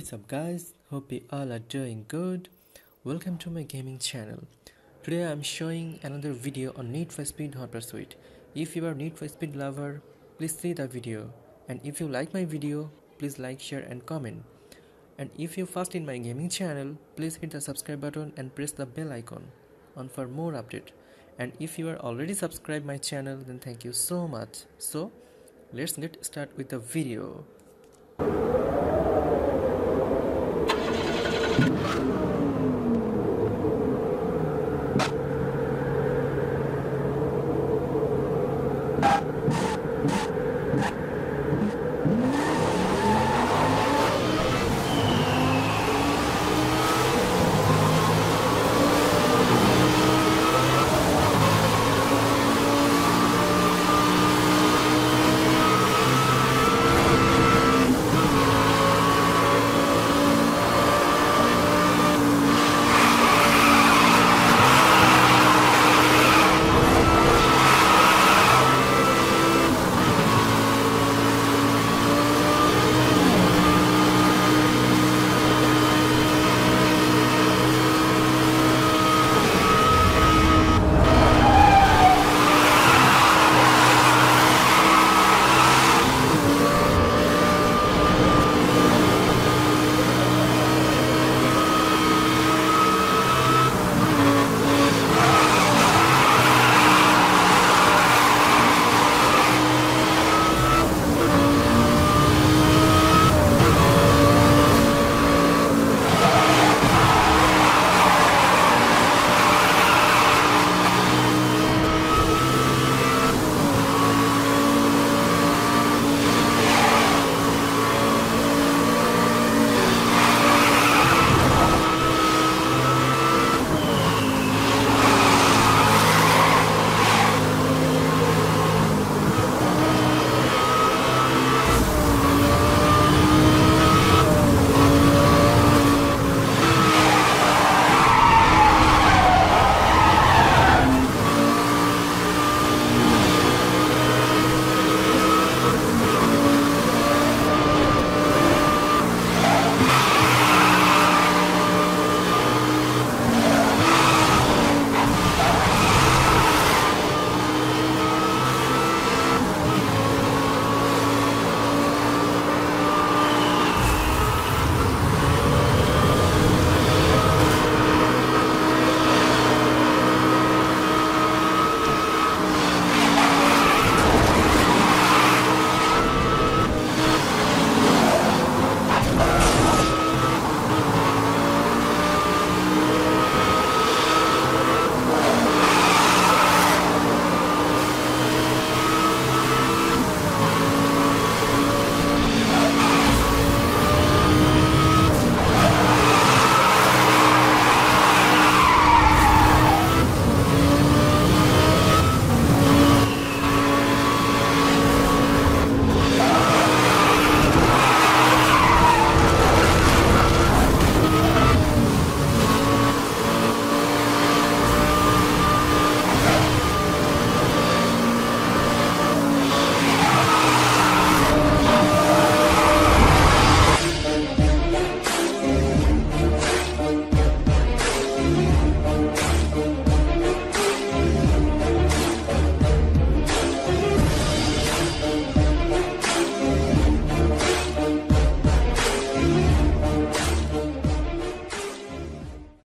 What is up guys, hope you all are doing good. Welcome to my gaming channel. Today I am showing another video on Need for Speed Hot Pursuit. If you are Need for Speed lover, please see the video. And if you like my video, please like, share and comment. And if you first in my gaming channel, please hit the subscribe button and press the bell icon on for more update. And if you are already subscribed my channel, then thank you so much. So let's get started with the video.